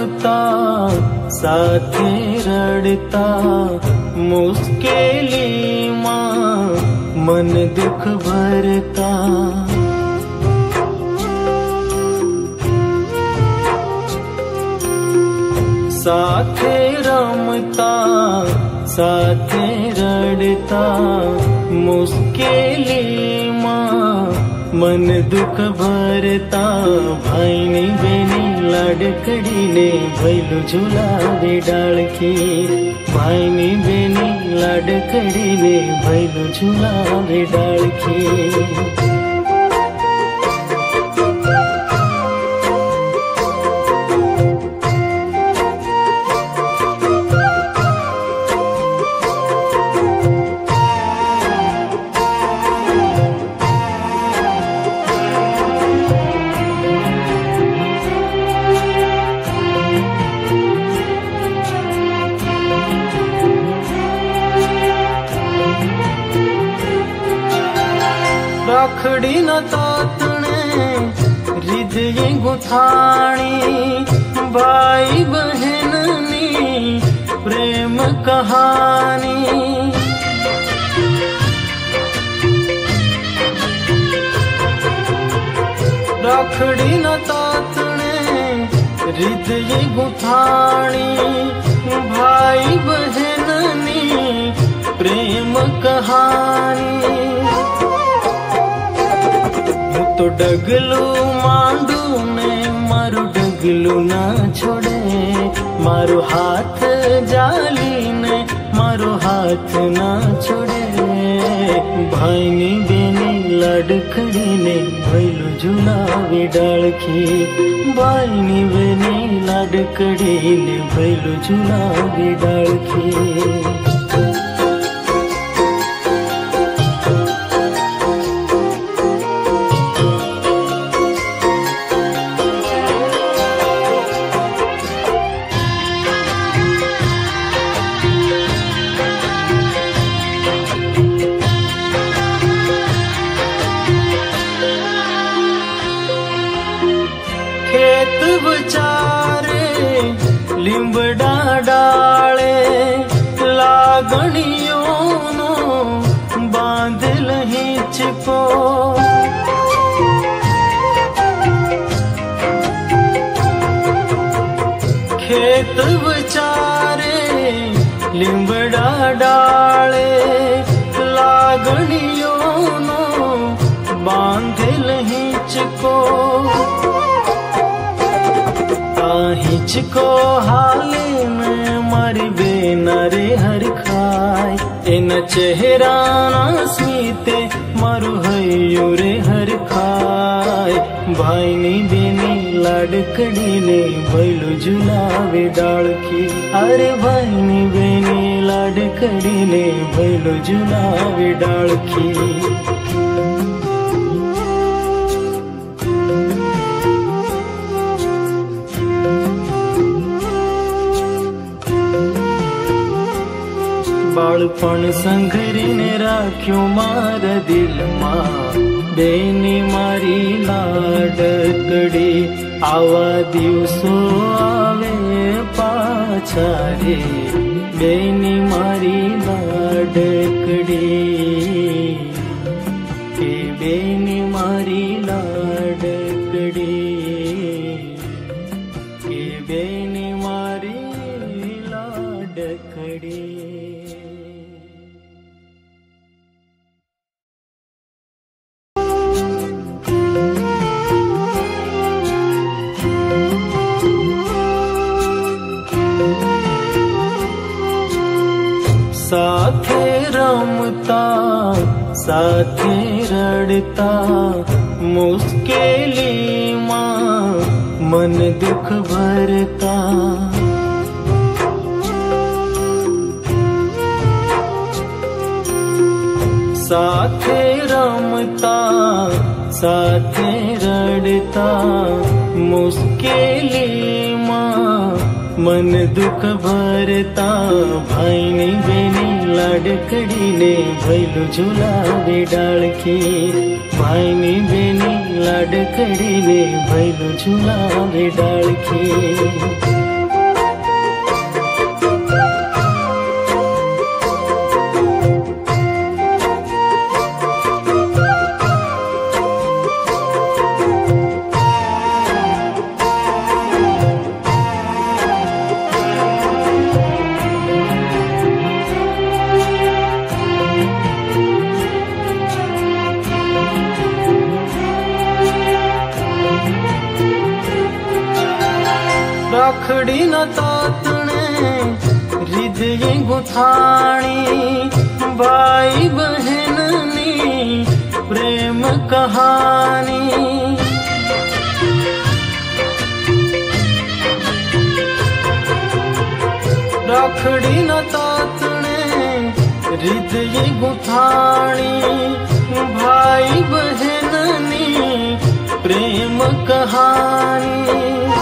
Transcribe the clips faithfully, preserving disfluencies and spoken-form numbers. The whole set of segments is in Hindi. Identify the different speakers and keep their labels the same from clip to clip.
Speaker 1: रमता साथे रड़ता मुश्किली माँ मन दुख भरता। साथे रमता साथे रड़ता मुश्किली माँ मन दुख भरता। भाईनी बेनी लाडकड़ी ने भैलू झुलावे डालखी। भाईनी बेनी लाडकड़ी ने भैलू झुलावे डालखी। राखड़ी न तातने हृदय गुथाणी भाई बहननी प्रेम कहानी। राखड़ी न तातने हृदय गुथाणी भाई बहननी प्रेम कहानी। तो डगलू मांडू ने मारू डगलू ना छोड़े। मारो हाथ जाली ने मारो हाथ ना छोड़े। भाईनी बेनी लाडकड़ी ने भैलू झुलावे डालखी। भाईनी बेनी लाडकड़ी ने भैलू झुलावे डालखी। खेत बचारे लिंबड़ा डाले लागणियों नो बांध लहिच को। खेत बचारे लिंबड़ा डाले लागणियों नो बांध लहिच को। हिचको हाले में मारी बेना रे हर खाय। इन चेहरा ना स्मीते मारू हयो रे हर खाय। भाईनी बेनी लाडकड़ी ने भैलू झुलावे डालखी। अरे भाईनी बेनी लाडकड़ी ने भैलू झुलावे डालखी। बाळपण संघरीने राख्यो मार दिल मां बेनी मारी लाडकड़ी। आवा दिवसो आवे पाछा रे बेनी मारी लाडकड़ी। के बेनी मारी लाडकड़ी के बेनी मारी लाडकड़ी। साथे रमता साथे रड़ता मुश्किली माँ मन दुख भरता। साथे रमता साथे रड़ता मुश्किली माँ मन दुख भरता। भाईनी बेनी लाडकड़ी ने भैलू झुलावे डालखी। भाईनी बेनी लाडकड़ी ने भैलू झुलावे डालखी। गुथाणी भाई बहननी प्रेम कहानी। राखड़ी न तातणे हृदय गुथाणी भाई बहननी प्रेम कहानी।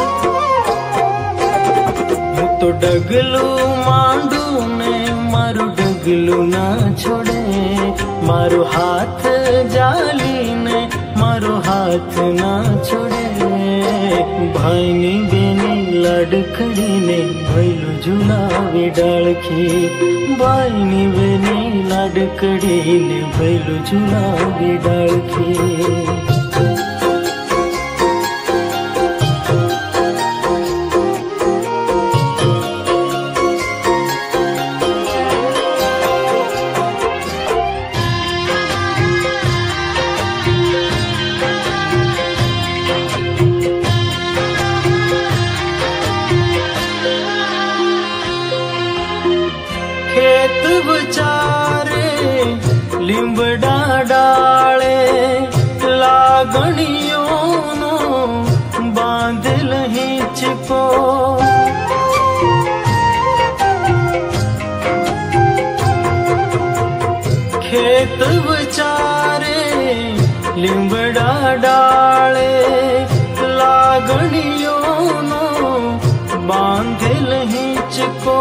Speaker 1: હું તો ડગલું માંડું ને મારું ડગલું ના છોડે, મારો હાથ જાલીને મારો હાથ ના છોડે। ભાઈની બેની લાડકડીને ભૈલું ઝુલાવે ડાળખી, ભાઈની બેની લાડકડીને ભૈલું ઝુલાવે ડાળખી। खेत बचारे લીમડા ડાળે લાગણીઓનો બાંધેલ હિંચકો। ખેત બચારે લીમડા ડાળે લાગણીઓનો બાંધેલ હિંચકો।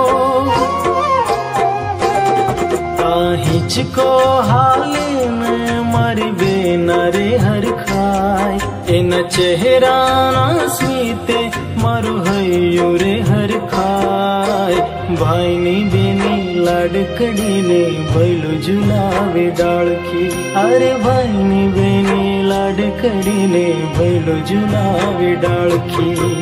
Speaker 1: हिचको हाले में मारी बेना रे हर खाय, एना चेहरा ना स्मीते मारू हयो रे हर खाय। भाईनी बेनी लाडकड़ीने भैलू झुलावे डाळखी, अरे भाईनी बेनी लाडकड़ीने भैलू झुलावे डाळखी।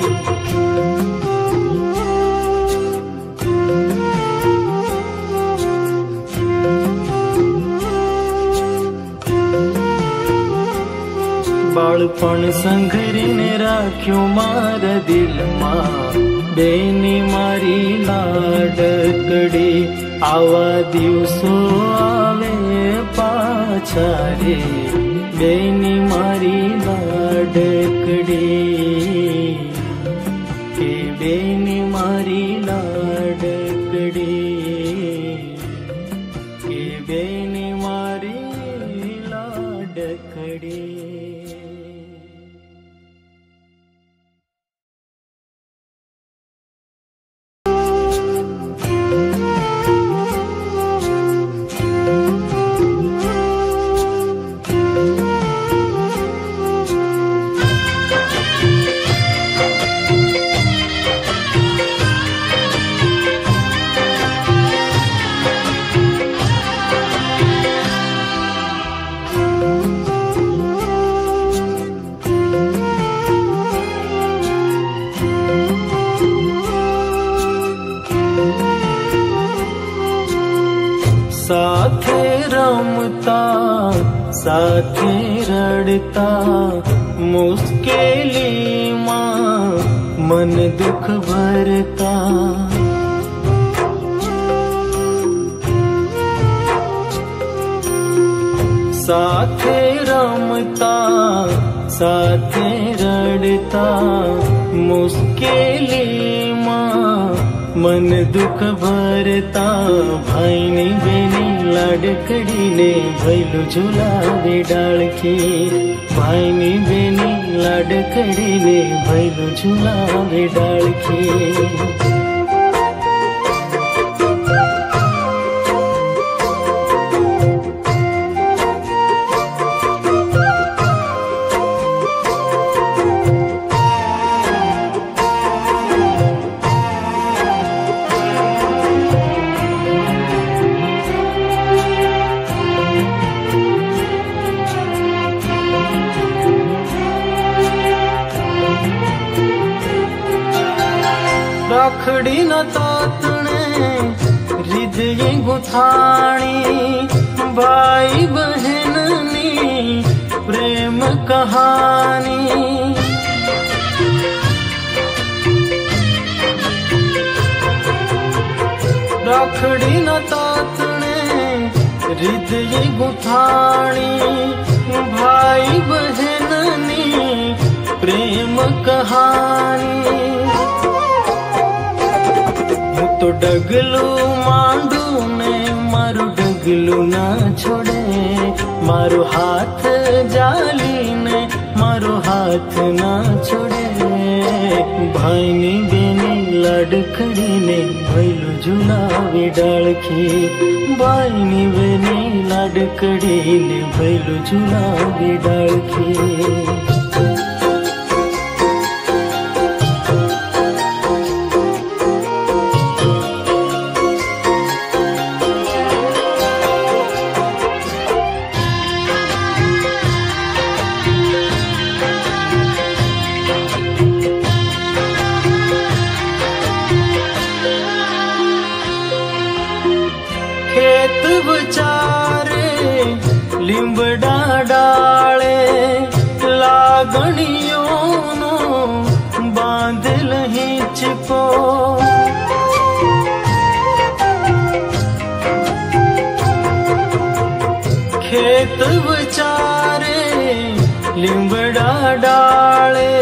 Speaker 1: बाळपण संघरीने राख्यो मारा दिलमां, बेनी मारी लाडकड़ी आवा दिवसो आवे पाछा रे। बेनी मारी लाडकड़ी के बेनी मारी लाडकड़ी के बेनी मारी लाडकड़ी। साथे रमता साथे रड़ता मुश्किली मां मन दुख भरता। साथे रमता साथे रड़ता मुश्किली मां मन दुख भरता। भाईनी बेनी लाडकड़ीने भैलू झुलावे डाळखी, भाईनी बेनी लाडकड़ीने भैलू झुलावे डाळखी। राखड़ी न तातणे हृदय गुथाणी भाई बहननी प्रेम कहानी। राखड़ी राखड़ी न तातने हृदय गुथाणी भाई बहननी प्रेम कहानी। હું તો ડગલું માંડું ને મારું ડગલું ના છોડે, મારો હાથ જાલીને મારો હાથ ના છોડે। ભાઈની બેની લાડકડીને ભૈલું ઝુલાવે ડાળખી, ભાઈની બેની લાડકડીને ભૈલું ઝુલાવે ડાળખી। खेत बचारे લીમડા ડાળે લાગણીઓનો બાંધેલ હિંચકો, ખેત બચારે લીમડા ડાળે